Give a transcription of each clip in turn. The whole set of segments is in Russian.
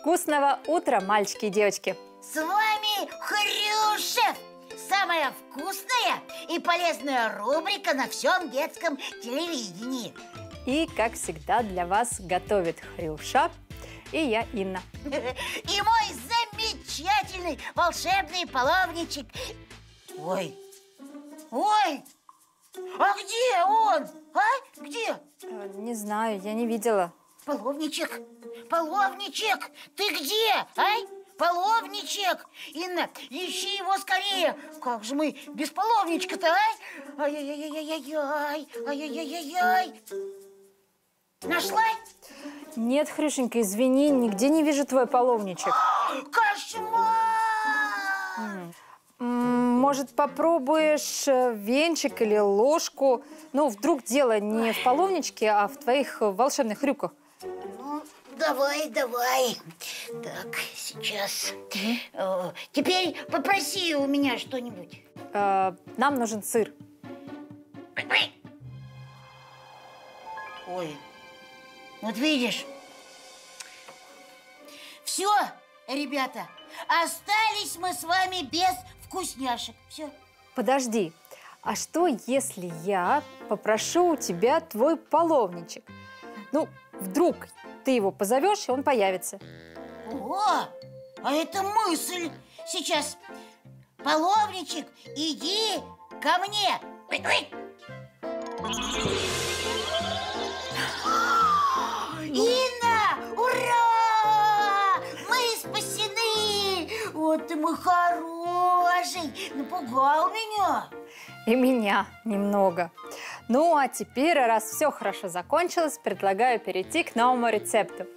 Вкусного утра, мальчики и девочки! С вами Хрюшев! Самая вкусная и полезная рубрика на всем детском телевидении. И, как всегда, для вас готовит Хрюша и я, Инна. И мой замечательный волшебный половничек. Ой, ой, а где он? А? Где? Не знаю, я не видела. Половничек, половничек, ты где, ай? Половничек! Инна, ищи его скорее! Как же мы без половничка-то, а? Ай-яй-яй-яй-яй! Ай-яй-яй-яй-яй! Нашла? Нет, Хрюшенька, извини, нигде не вижу твой половничек. Кошмар! Может, попробуешь венчик или ложку? Ну, вдруг дело не в половничке, а в твоих волшебных рюках. Ну, давай, давай. Так, сейчас. Теперь попроси у меня что-нибудь. Нам нужен сыр. Ой, вот видишь. Все, ребята, остались мы с вами без вкусняшек. Все. Подожди, а что, если я попрошу у тебя твой половничек? Ну, вдруг ты его позовешь, и он появится. О, а это мысль. Сейчас, половничек, иди ко мне. Инна, ура! Мы спасены! Вот ты мой хороший, напугал меня. И меня немного. Ну, а теперь, раз все хорошо закончилось, предлагаю перейти к новому рецепту.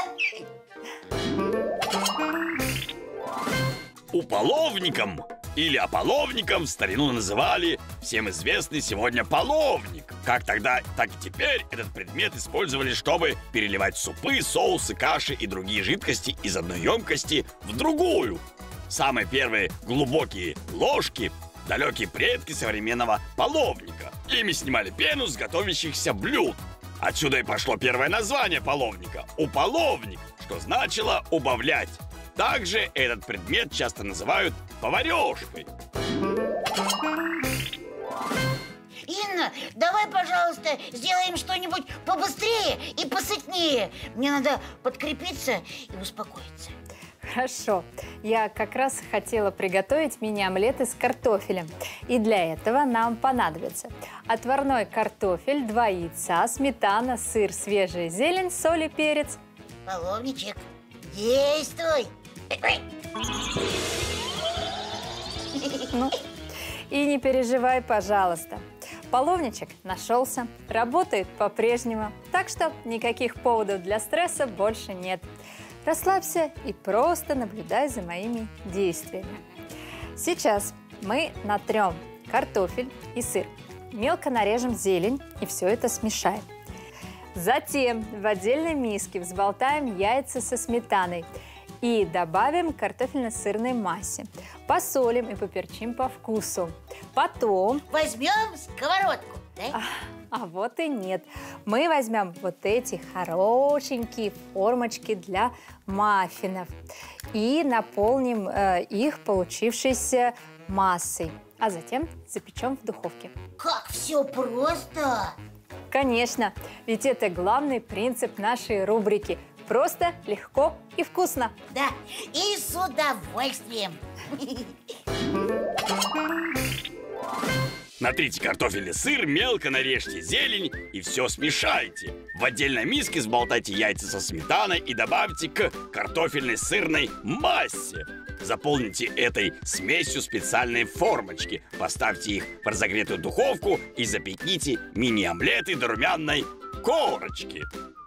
Уполовником или ополовником в старину называли всем известный сегодня половник. Как тогда, так и теперь этот предмет использовали, чтобы переливать супы, соусы, каши и другие жидкости из одной емкости в другую. Самые первые глубокие ложки – далекие предки современного половника. Ими снимали пену с готовящихся блюд. Отсюда и пошло первое название половника – уполовник, что значило убавлять. Также этот предмет часто называют поварешкой. Инна, давай, пожалуйста, сделаем что-нибудь побыстрее и посытнее. Мне надо подкрепиться и успокоиться. Хорошо. Я как раз хотела приготовить мини-омлет из картофеля. И для этого нам понадобится отварной картофель, 2 яйца, сметана, сыр, свежая зелень, соль и перец. Половничек, действуй! Ну, и не переживай, пожалуйста. Половничек нашелся, работает по-прежнему, так что никаких поводов для стресса больше нет. Расслабься и просто наблюдай за моими действиями. Сейчас мы натрем картофель и сыр, мелко нарежем зелень и все это смешаем. Затем в отдельной миске взболтаем яйца со сметаной и добавим картофельно-сырной массе. Посолим и поперчим по вкусу. Потом... Возьмем сковородку, да? А вот и нет. Мы возьмем вот эти хорошенькие формочки для маффинов и наполним их получившейся массой. А затем запечем в духовке. Как все просто! Конечно, ведь это главный принцип нашей рубрики. Просто, легко и вкусно. Да, и с удовольствием. Натрите картофель и сыр, мелко нарежьте зелень и все смешайте. В отдельной миске взболтайте яйца со сметаной и добавьте к картофельной сырной массе. Заполните этой смесью специальные формочки. Поставьте их в разогретую духовку и запеките мини-омлеты до румяной корочки.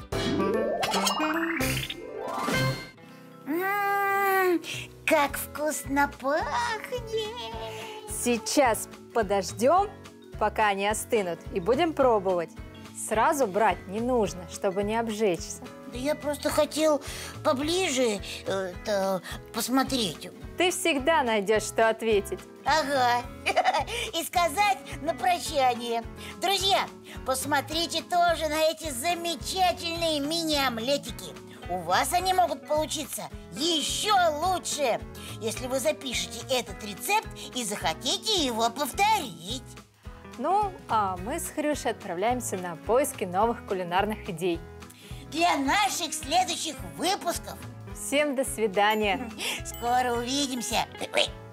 Как вкусно пахнет! Сейчас подождем, пока они остынут, и будем пробовать. Сразу брать не нужно, чтобы не обжечься. Да я просто хотел поближе посмотреть. Ты всегда найдешь, что ответить. Ага. И сказать на прощание. Друзья, посмотрите тоже на эти замечательные мини-омлетики. у вас они могут получиться еще лучше, если вы запишете этот рецепт и захотите его повторить. Ну, а мы с Хрюшей отправляемся на поиски новых кулинарных идей. Для наших следующих выпусков. Всем до свидания! Скоро увидимся.